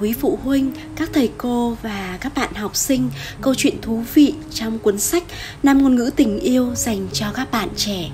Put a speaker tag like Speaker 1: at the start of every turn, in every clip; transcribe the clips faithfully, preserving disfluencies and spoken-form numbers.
Speaker 1: quý phụ huynh, các thầy cô và các bạn học sinh câu chuyện thú vị trong cuốn sách năm ngôn ngữ tình yêu dành cho các bạn trẻ.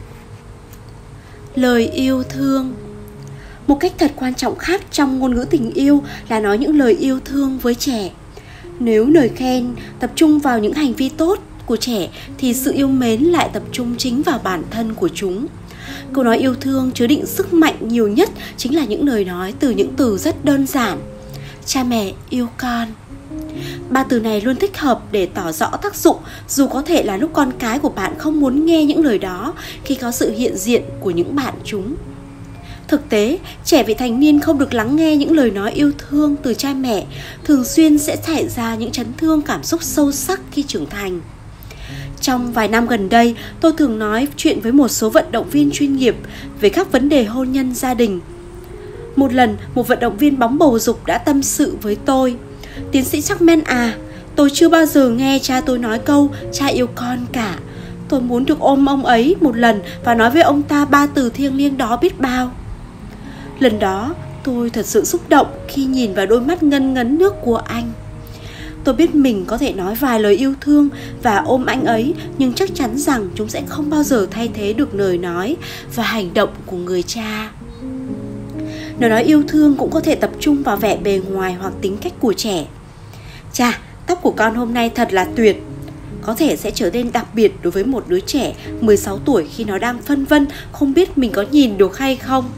Speaker 1: Lời yêu thương. Một cách thật quan trọng khác trong ngôn ngữ tình yêu là nói những lời yêu thương với trẻ. Nếu lời khen tập trung vào những hành vi tốt của trẻ thì sự yêu mến lại tập trung chính vào bản thân của chúng. Câu nói yêu thương chứa đựng sức mạnh nhiều nhất chính là những lời nói từ những từ rất đơn giản. Cha mẹ yêu con. Ba từ này luôn thích hợp để tỏ rõ tác dụng, dù có thể là lúc con cái của bạn không muốn nghe những lời đó khi có sự hiện diện của những bạn chúng. Thực tế, trẻ vị thành niên không được lắng nghe những lời nói yêu thương từ cha mẹ, thường xuyên sẽ xảy ra những chấn thương cảm xúc sâu sắc khi trưởng thành. Trong vài năm gần đây, tôi thường nói chuyện với một số vận động viên chuyên nghiệp về các vấn đề hôn nhân gia đình. Một lần, một vận động viên bóng bầu dục đã tâm sự với tôi: "Tiến sĩ Jackman à, tôi chưa bao giờ nghe cha tôi nói câu cha yêu con cả. Tôi muốn được ôm ông ấy một lần và nói với ông ta ba từ thiêng liêng đó biết bao." Lần đó, tôi thật sự xúc động khi nhìn vào đôi mắt ngân ngấn nước của anh. Tôi biết mình có thể nói vài lời yêu thương và ôm anh ấy, nhưng chắc chắn rằng chúng sẽ không bao giờ thay thế được lời nói và hành động của người cha. Lời nói yêu thương cũng có thể tập trung vào vẻ bề ngoài hoặc tính cách của trẻ. "Chà, tóc của con hôm nay thật là tuyệt." Có thể sẽ trở nên đặc biệt đối với một đứa trẻ mười sáu tuổi khi nó đang phân vân không biết mình có nhìn được hay không.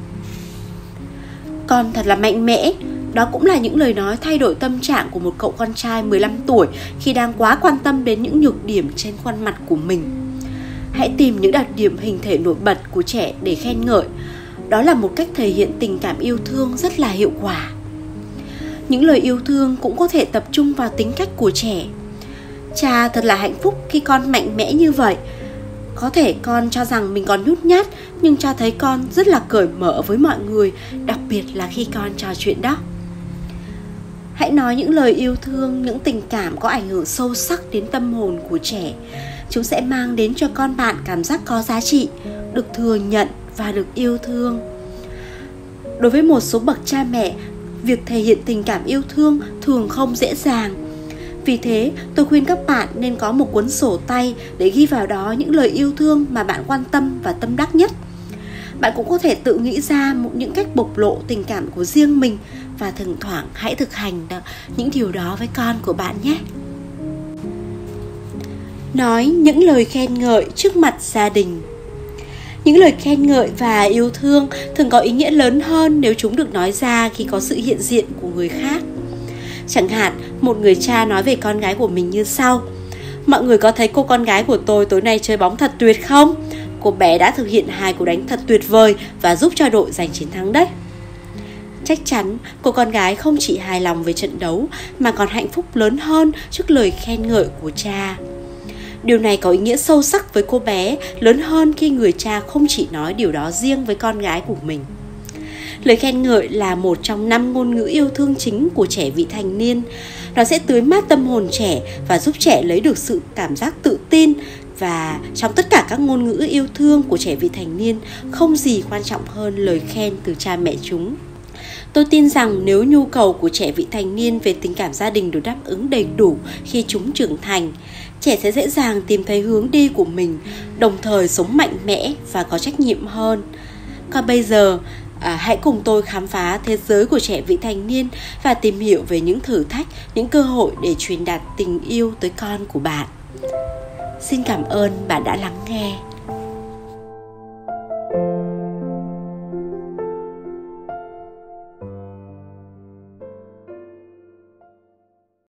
Speaker 1: "Con thật là mạnh mẽ." Đó cũng là những lời nói thay đổi tâm trạng của một cậu con trai mười lăm tuổi khi đang quá quan tâm đến những nhược điểm trên khuôn mặt của mình. Hãy tìm những đặc điểm hình thể nổi bật của trẻ để khen ngợi. Đó là một cách thể hiện tình cảm yêu thương rất là hiệu quả. Những lời yêu thương cũng có thể tập trung vào tính cách của trẻ. "Cha thật là hạnh phúc khi con mạnh mẽ như vậy." Có thể con cho rằng mình còn nhút nhát, nhưng cha thấy con rất là cởi mở với mọi người, đặc biệt là khi con trò chuyện đó. Hãy nói những lời yêu thương, những tình cảm có ảnh hưởng sâu sắc đến tâm hồn của trẻ. Chúng sẽ mang đến cho con bạn cảm giác có giá trị, được thừa nhận và được yêu thương. Đối với một số bậc cha mẹ, việc thể hiện tình cảm yêu thương thường không dễ dàng. Vì thế, tôi khuyên các bạn nên có một cuốn sổ tay để ghi vào đó những lời yêu thương mà bạn quan tâm và tâm đắc nhất. Bạn cũng có thể tự nghĩ ra những cách bộc lộ tình cảm của riêng mình và thỉnh thoảng hãy thực hành những điều đó với con của bạn nhé. Nói những lời khen ngợi trước mặt gia đình. Những lời khen ngợi và yêu thương thường có ý nghĩa lớn hơn nếu chúng được nói ra khi có sự hiện diện của người khác. Chẳng hạn, một người cha nói về con gái của mình như sau: "Mọi người có thấy cô con gái của tôi tối nay chơi bóng thật tuyệt không? Cô bé đã thực hiện hai cú đánh thật tuyệt vời và giúp cho đội giành chiến thắng đấy." Chắc chắn cô con gái không chỉ hài lòng với trận đấu mà còn hạnh phúc lớn hơn trước lời khen ngợi của cha. Điều này có ý nghĩa sâu sắc với cô bé, lớn hơn khi người cha không chỉ nói điều đó riêng với con gái của mình. Lời khen ngợi là một trong năm ngôn ngữ yêu thương chính của trẻ vị thành niên. Nó sẽ tưới mát tâm hồn trẻ và giúp trẻ lấy được sự cảm giác tự tin. Và trong tất cả các ngôn ngữ yêu thương của trẻ vị thành niên, không gì quan trọng hơn lời khen từ cha mẹ chúng. Tôi tin rằng nếu nhu cầu của trẻ vị thành niên về tình cảm gia đình được đáp ứng đầy đủ khi chúng trưởng thành, trẻ sẽ dễ dàng tìm thấy hướng đi của mình, đồng thời sống mạnh mẽ và có trách nhiệm hơn. Còn bây giờ, à, hãy cùng tôi khám phá thế giới của trẻ vị thành niên và tìm hiểu về những thử thách, những cơ hội để truyền đạt tình yêu tới con của bạn. Xin cảm ơn bạn đã lắng nghe.